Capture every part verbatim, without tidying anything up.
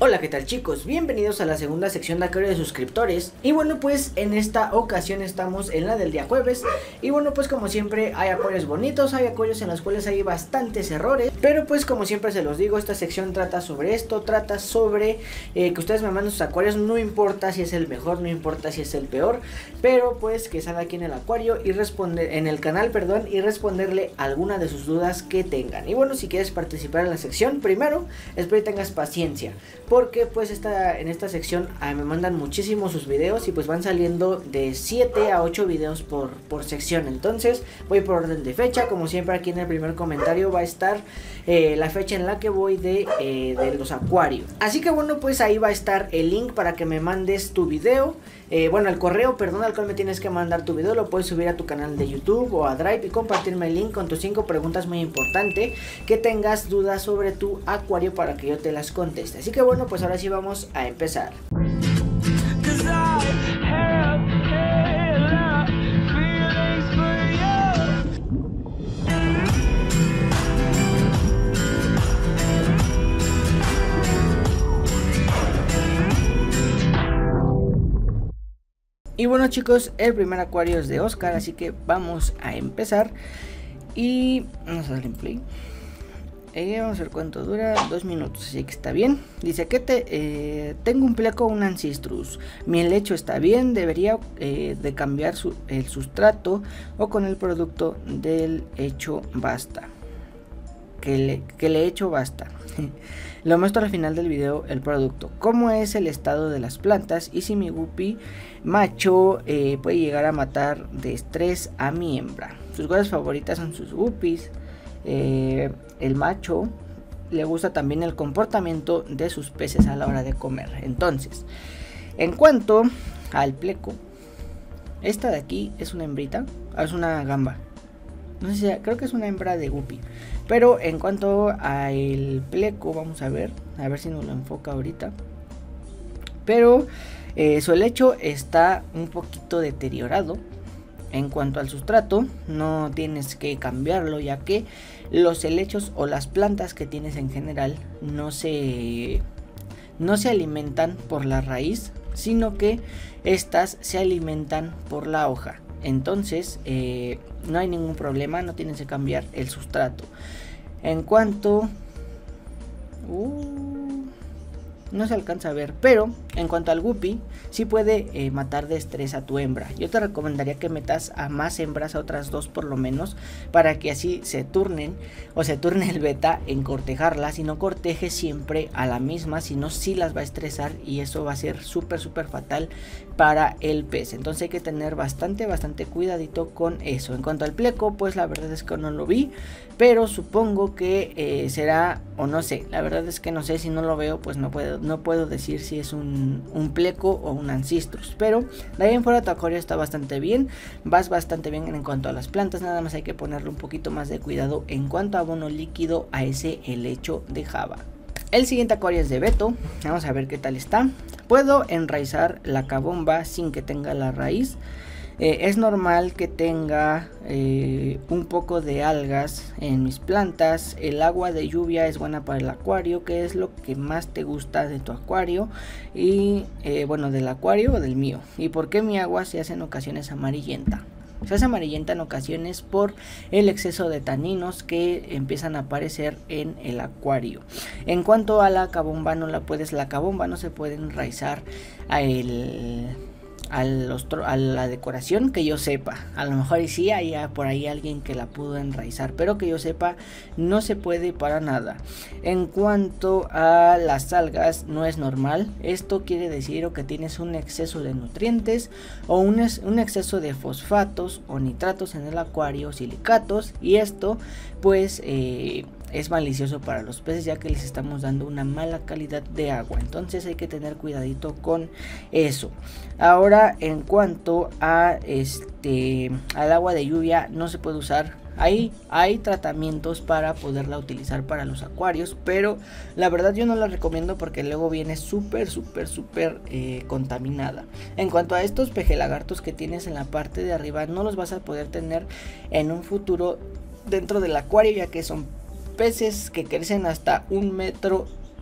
Hola, ¿qué tal chicos? Bienvenidos a la segunda sección de acuario de suscriptores. Y bueno, pues en esta ocasión estamos en la del día jueves. Y bueno, pues como siempre hay acuarios bonitos, hay acuarios en los cuales hay bastantes errores. Pero pues como siempre se los digo, esta sección trata sobre esto, trata sobre eh, que ustedes me manden sus acuarios. No importa si es el mejor, no importa si es el peor, pero pues que salga aquí en el acuario y responder, en el canal, perdón, y responderle alguna de sus dudas que tengan. Y bueno, si quieres participar en la sección, primero, espero que tengas paciencia, porque pues esta, en esta sección ah, me mandan muchísimo sus videos y pues van saliendo de siete a ocho videos por, por sección. Entonces voy por orden de fecha. Como siempre, aquí en el primer comentario va a estar eh, la fecha en la que voy de, eh, de los acuarios. Así que bueno, pues ahí va a estar el link para que me mandes tu video. Eh, bueno, el correo, perdón, al cual me tienes que mandar tu video. Lo puedes subir a tu canal de YouTube o a Drive y compartirme el link con tus cinco preguntas muy importantes que tengas dudas sobre tu acuario para que yo te las conteste. Así que bueno, pues ahora sí vamos a empezar. Y bueno chicos, el primer acuario es de Oscar, así que vamos a empezar. Y vamos a darle en play. Eh, vamos a ver cuánto dura, dos minutos, así que está bien. Dice que te, eh, tengo un pleco, un Ancistrus. Mi lecho está bien, debería eh, de cambiar su, el sustrato o con el producto del hecho basta. Que le, que le hecho basta. Lo muestro al final del video el producto. Cómo es el estado de las plantas y si mi guppy macho eh, puede llegar a matar de estrés a mi hembra. Sus cosas favoritas son sus guppies. Eh, el macho le gusta también el comportamiento de sus peces a la hora de comer. Entonces, en cuanto al pleco, esta de aquí es una hembrita, es una gamba. No sé si, creo que es una hembra de guppy. Pero en cuanto al pleco, vamos a ver, a ver si nos lo enfoca ahorita. Pero eh, su helecho está un poquito deteriorado. En cuanto al sustrato, no tienes que cambiarlo, ya que los helechos o las plantas que tienes en general no se, no se alimentan por la raíz, sino que estas se alimentan por la hoja. Entonces eh, no hay ningún problema, no tienes que cambiar el sustrato. En cuanto... Uh, no se alcanza a ver, pero en cuanto al guppy, sí puede eh, matar de estrés a tu hembra. Yo te recomendaría que metas a más hembras, a otras dos por lo menos, para que así se turnen o se turne el beta en cortejarlas. Y no cortejes siempre a la misma, sino sí las va a estresar y eso va a ser súper súper fatal para el pez. Entonces hay que tener bastante bastante cuidadito con eso. En cuanto al pleco, pues la verdad es que no lo vi, pero supongo que eh, será, o no sé, la verdad es que no sé, si no lo veo pues no puedo, no puedo decir si es un, un pleco o un Ancistrus. Pero de ahí en fuera tu acuario está bastante bien, vas bastante bien en cuanto a las plantas. Nada más hay que ponerle un poquito más de cuidado en cuanto a abono líquido a ese helecho de Java. El siguiente acuario es de Beto, vamos a ver qué tal está. Puedo enraizar la cabomba sin que tenga la raíz. Eh, es normal que tenga eh, un poco de algas en mis plantas. El agua de lluvia es buena para el acuario. ¿Qué es lo que más te gusta de tu acuario? Y eh, bueno, del acuario o del mío. ¿Y por qué mi agua se hace en ocasiones amarillenta? Se hace amarillenta en ocasiones por el exceso de taninos que empiezan a aparecer en el acuario. En cuanto a la cabomba, no la puedes, la cabomba no se puede enraizar a el... A, los, a la decoración, que yo sepa. A lo mejor y sí hay por ahí alguien que la pudo enraizar, pero que yo sepa no se puede para nada. En cuanto a las algas, no es normal. Esto quiere decir o que tienes un exceso de nutrientes o un, es, un exceso de fosfatos o nitratos en el acuario, silicatos, y esto pues eh, es malicioso para los peces, ya que les estamos dando una mala calidad de agua. Entonces hay que tener cuidadito con eso. Ahora, en cuanto a este al agua de lluvia, no se puede usar. Ahí hay tratamientos para poderla utilizar para los acuarios, pero la verdad yo no la recomiendo porque luego viene súper súper súper eh, contaminada. En cuanto a estos pejelagartos que tienes en la parte de arriba, no los vas a poder tener en un futuro dentro del acuario, ya que son peces que crecen hasta un metro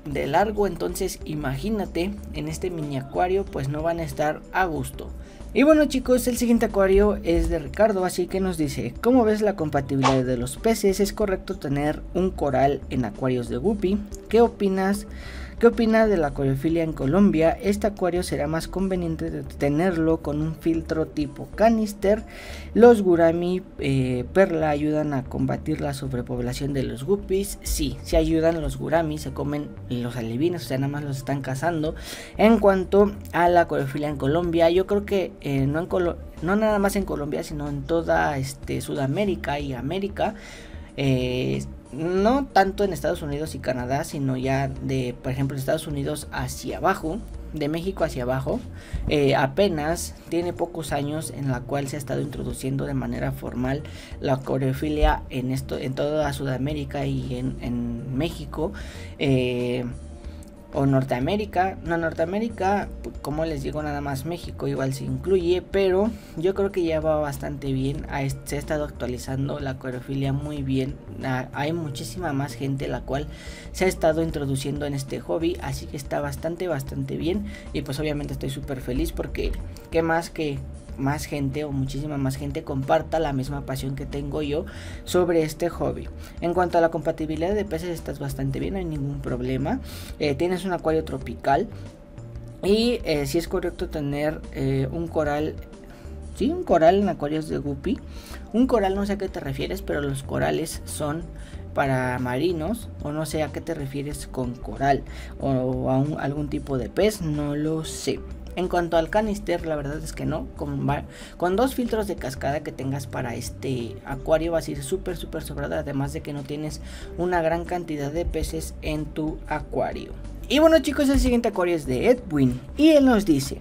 de largo, entonces imagínate, en este mini acuario pues no van a estar a gusto. Y bueno chicos, el siguiente acuario es de Ricardo, así que nos dice: ¿cómo ves la compatibilidad de los peces? ¿Es correcto tener un coral en acuarios de guppy? ¿Qué opinas? ¿Qué opina de la acuariofilia en Colombia? Este acuario será más conveniente de tenerlo con un filtro tipo canister. Los gurami eh, perla ayudan a combatir la sobrepoblación de los guppies. Sí, sí ayudan los gurami, se comen los alevines, o sea, nada más los están cazando. En cuanto a la acuariofilia en Colombia, yo creo que eh, no, en Colo no nada más en Colombia, sino en toda este, Sudamérica y América. Eh, no tanto en Estados Unidos y Canadá, sino ya de, por ejemplo, Estados Unidos hacia abajo, de México hacia abajo, eh, apenas tiene pocos años en la cual se ha estado introduciendo de manera formal la acuariofilia en esto, en toda Sudamérica y en, en México. Eh, o Norteamérica, no Norteamérica, como les digo, nada más México igual se incluye, pero yo creo que ya va bastante bien, se ha estado actualizando la acuariofilia muy bien, hay muchísima más gente la cual se ha estado introduciendo en este hobby, así que está bastante bastante bien, y pues obviamente estoy súper feliz porque qué más que más gente o muchísima más gente comparta la misma pasión que tengo yo sobre este hobby. En cuanto a la compatibilidad de peces, estás bastante bien, no hay ningún problema. Eh, tienes un acuario tropical y eh, si es correcto tener eh, un coral. Sí, un coral en acuarios de guppy. Un coral, no sé a qué te refieres, pero los corales son para marinos, o no sé a qué te refieres con coral, o a un, algún tipo de pez, no lo sé. En cuanto al canister, la verdad es que no, con, con dos filtros de cascada que tengas para este acuario vas a ir súper súper sobrado, además de que no tienes una gran cantidad de peces en tu acuario. Y bueno chicos, el siguiente acuario es de Edwin y él nos dice: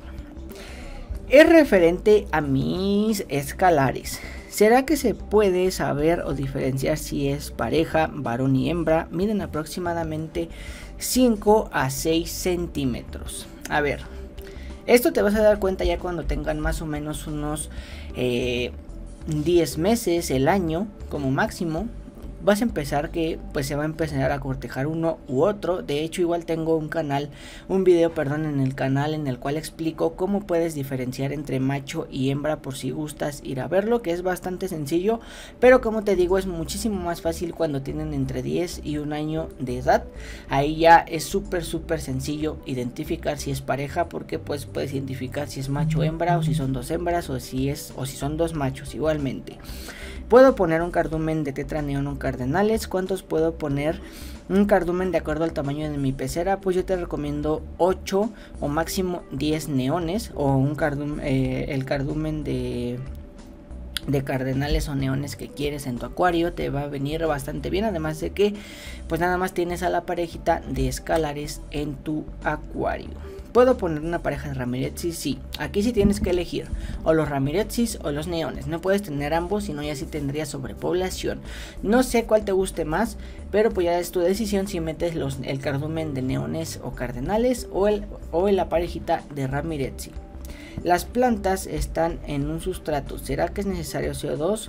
es referente a mis escalares. ¿Será que se puede saber o diferenciar si es pareja, varón y hembra? Miden aproximadamente cinco a seis centímetros. A ver, esto te vas a dar cuenta ya cuando tengan más o menos unos eh, diez meses, el año como máximo. Vas a empezar que pues se va a empezar a cortejar uno u otro. De hecho, igual tengo un canal, un video, perdón, en el canal en el cual explico cómo puedes diferenciar entre macho y hembra, por si gustas ir a verlo, que es bastante sencillo, pero como te digo, es muchísimo más fácil cuando tienen entre diez y un año de edad. Ahí ya es súper súper sencillo identificar si es pareja, porque pues puedes identificar si es macho o hembra, o si son dos hembras, o si es o si son dos machos igualmente. Puedo poner un cardumen de tetraneón cardenales. ¿Cuántos puedo poner? Un cardumen de acuerdo al tamaño de mi pecera, pues yo te recomiendo ocho o máximo diez neones, o un cardumen, eh, el cardumen de de cardenales o neones que quieres en tu acuario te va a venir bastante bien, además de que pues nada más tienes a la parejita de escalares en tu acuario. ¿Puedo poner una pareja de ramirezis? Sí, aquí sí tienes que elegir o los ramirezis o los neones. No puedes tener ambos, sino ya sí tendrías sobrepoblación. No sé cuál te guste más, pero pues ya es tu decisión si metes los, el cardumen de neones o cardenales o, el, o la parejita de ramirezzi. Las plantas están en un sustrato. ¿Será que es necesario C O dos?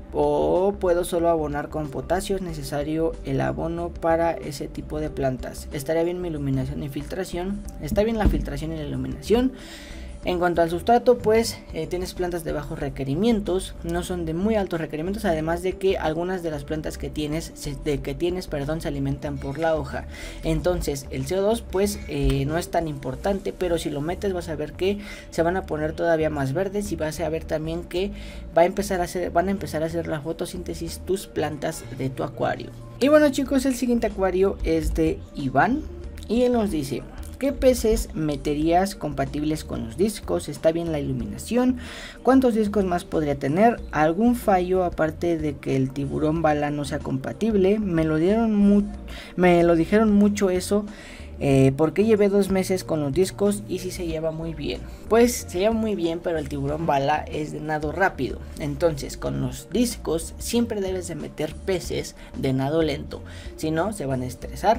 ¿O puedo solo abonar con potasio? ¿Es necesario el abono para ese tipo de plantas? ¿Estaría bien mi iluminación y filtración? Está bien la filtración y la iluminación. En cuanto al sustrato, pues eh, tienes plantas de bajos requerimientos, no son de muy altos requerimientos, además de que algunas de las plantas que tienes, se, de que tienes, perdón, se alimentan por la hoja. Entonces el C O dos pues eh, no es tan importante, pero si lo metes vas a ver que se van a poner todavía más verdes y vas a ver también que va a empezar a hacer, van a empezar a hacer la fotosíntesis tus plantas de tu acuario. Y bueno chicos, el siguiente acuario es de Iván y él nos dice: ¿qué peces meterías compatibles con los discos? ¿Está bien la iluminación? ¿Cuántos discos más podría tener? ¿Algún fallo aparte de que el tiburón bala no sea compatible? Me lo dieron mu me lo dijeron mucho eso, eh, porque llevé dos meses con los discos y sí se lleva muy bien. Pues se lleva muy bien, pero el tiburón bala es de nado rápido. Entonces con los discos siempre debes de meter peces de nado lento, si no se van a estresar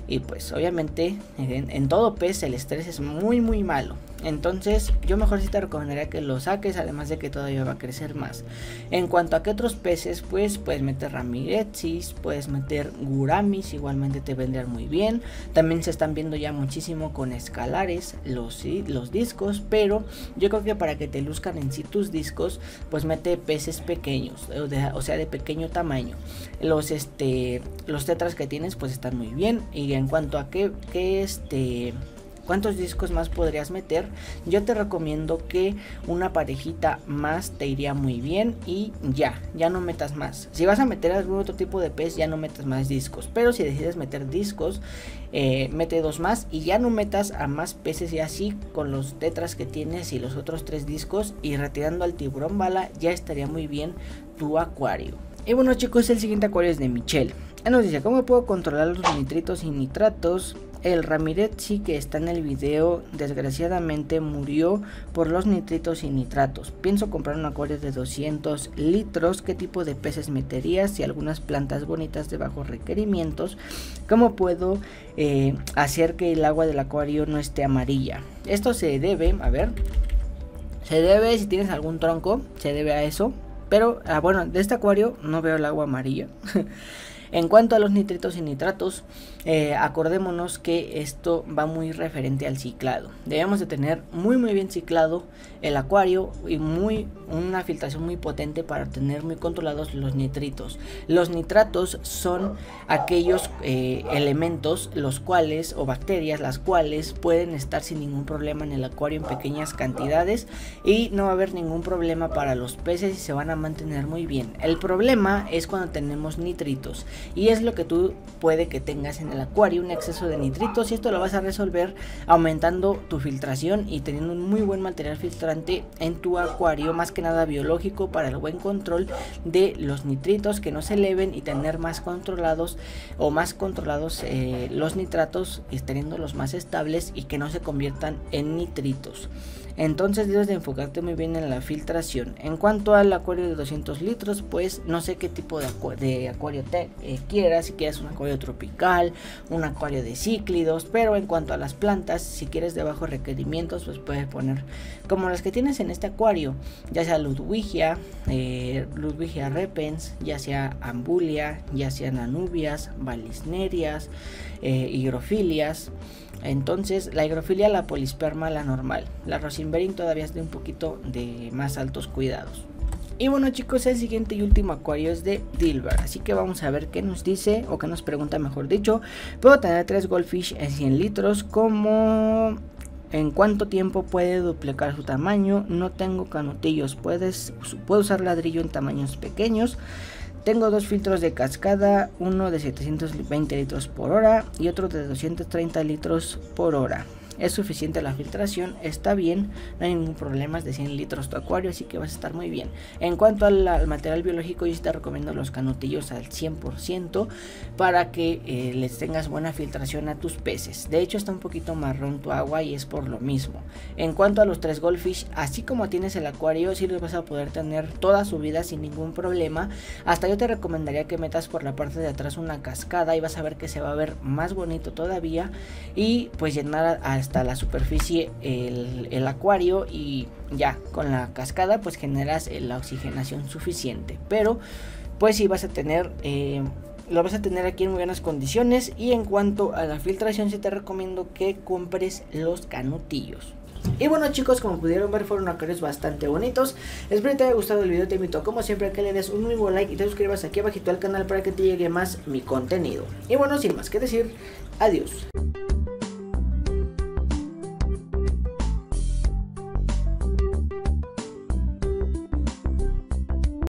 y pues obviamente en, en todo pez el estrés es muy muy malo. Entonces yo mejor sí te recomendaría que lo saques, además de que todavía va a crecer más. En cuanto a que otros peces, pues puedes meter Ramirezis, puedes meter Guramis, igualmente te vendrían muy bien. También se están viendo ya muchísimo con escalares los, ¿sí? los discos, pero yo creo que para que te luzcan en sí tus discos, pues mete peces pequeños, o, de, o sea de pequeño tamaño. Los este los tetras que tienes pues están muy bien. Y en cuanto a que, que este... ¿cuántos discos más podrías meter? Yo te recomiendo que una parejita más te iría muy bien y ya, ya no metas más. Si vas a meter algún otro tipo de pez, ya no metas más discos. Pero si decides meter discos, eh, mete dos más y ya no metas a más peces, y así con los tetras que tienes y los otros tres discos, y retirando al tiburón bala, ya estaría muy bien tu acuario. Y bueno chicos, el siguiente acuario es de Michelle. Él nos dice: ¿cómo puedo controlar los nitritos y nitratos? El Ramirezzi que está en el video desgraciadamente murió por los nitritos y nitratos. Pienso comprar un acuario de doscientos litros. ¿Qué tipo de peces meterías? Y algunas plantas bonitas de bajos requerimientos. ¿Cómo puedo eh, hacer que el agua del acuario no esté amarilla? Esto se debe, a ver, se debe, si tienes algún tronco, se debe a eso. Pero, ah, bueno, de este acuario no veo el agua amarilla. En cuanto a los nitritos y nitratos, eh, acordémonos que esto va muy referente al ciclado. Debemos de tener muy muy bien ciclado el acuario y muy una filtración muy potente para tener muy controlados los nitritos. Los nitratos son aquellos eh, elementos los cuales, o bacterias, las cuales pueden estar sin ningún problema en el acuario en pequeñas cantidades, y no va a haber ningún problema para los peces y se van a mantener muy bien. El problema es cuando tenemos nitritos. Y es lo que tú puede que tengas en el acuario, un exceso de nitritos, y esto lo vas a resolver aumentando tu filtración y teniendo un muy buen material filtrante en tu acuario, más que nada biológico, para el buen control de los nitritos, que no se eleven, y tener más controlados o más controlados eh, los nitratos, y teniéndolos más estables y que no se conviertan en nitritos. Entonces debes de enfocarte muy bien en la filtración. En cuanto al acuario de doscientos litros, pues no sé qué tipo de, acu de acuario te eh, quieras. Si quieres un acuario tropical, un acuario de cíclidos. Pero en cuanto a las plantas, si quieres de bajos requerimientos, pues puedes poner como las que tienes en este acuario, ya sea Ludwigia, eh, Ludwigia repens, ya sea Ambulia, ya sean anubias, balisnerias, eh, higrofilias. Entonces la higrofilia, la polisperma, la normal. La rosimberin todavía es de un poquito de más altos cuidados. Y bueno chicos, el siguiente y último acuario es de Dilbert, así que vamos a ver qué nos dice, o qué nos pregunta mejor dicho. Puedo tener tres goldfish en cien litros, ¿cómo? ¿En cuánto tiempo puede duplicar su tamaño? No tengo canutillos, puedes, puedo usar ladrillo en tamaños pequeños. Tengo dos filtros de cascada, uno de setecientos veinte litros por hora y otro de doscientos treinta litros por hora. Es suficiente la filtración, está bien, no hay ningún problema, es de cien litros tu acuario, así que vas a estar muy bien. En cuanto al, al material biológico, yo te recomiendo los canutillos al cien por ciento para que eh, les tengas buena filtración a tus peces. De hecho está un poquito marrón tu agua y es por lo mismo. En cuanto a los tres goldfish, así como tienes el acuario, sí los vas a poder tener toda su vida sin ningún problema. Hasta yo te recomendaría que metas por la parte de atrás una cascada y vas a ver que se va a ver más bonito todavía, y pues llenar hasta hasta la superficie el, el acuario, y ya con la cascada pues generas la oxigenación suficiente. Pero pues si vas a tener eh, lo vas a tener aquí en muy buenas condiciones. Y en cuanto a la filtración, sí te recomiendo que compres los canutillos. Y bueno chicos, como pudieron ver, fueron acuarios bastante bonitos. Espero que te haya gustado el video. Te invito como siempre a que le des un muy buen like y te suscribas aquí abajito al canal para que te llegue más mi contenido. Y bueno, sin más que decir, adiós.